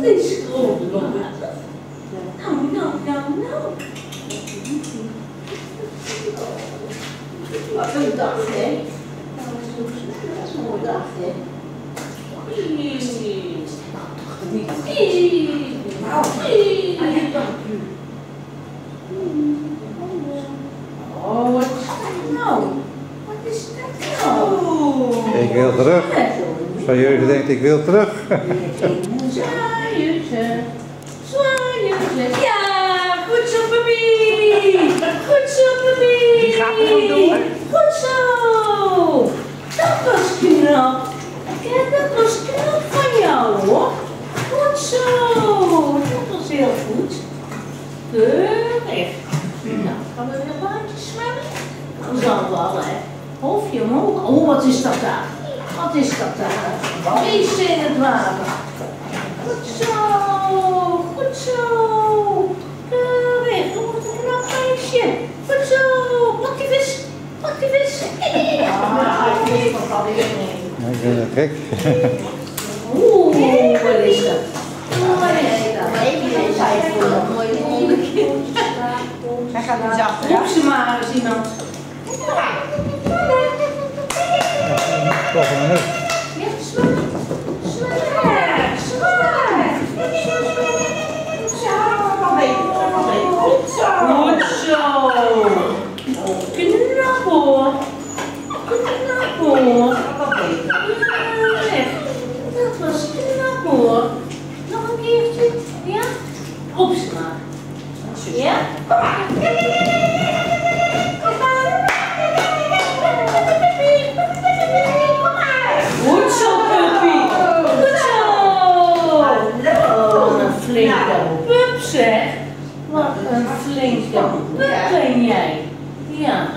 deze grote water. Nou. Wat een dag, hè? Dat is een mooie dag, hè? Oh, wat is dat nou? Wat is dat nou? Ik wil terug. Zwaaieuze denkt, ik wil terug. Zwaaieuze. Ja, goed zo, papi. Goed zo, papi. Die gaat er nog door. Goed zo. Dat was knap. Kijk, dat was knap van jou, hoor. Goed zo. Dat was heel goed. Keurig. Nou, gaan we weer buiten zwemmen? Dan zal wel, hè. Hoofdje omhoog. Oh, wat is dat daar? Wat is dat daar? Wees in het water. Goed zo. Goed zo. Keurig. Oh, wat een knap meisje. Goed zo. Pak die vis. Pak die vis. Ik ben het gek. Oeh, wat is dat? Wat is dat? Hij gaat niet zachter. Roep ze maar eens iemand. Toch een minuut. Ja, zwaar. Zwaar. Zwaar. Goed zo. Knap hoor. Knap hoor. Dat was knap hoor. Nog een keertje. Ja? Roep ze maar. Ja? Kom maar. Goed zo, puppy. Goed zo. Oh, een flinke pup zeg. Wat een flinke pup ben jij. Ja.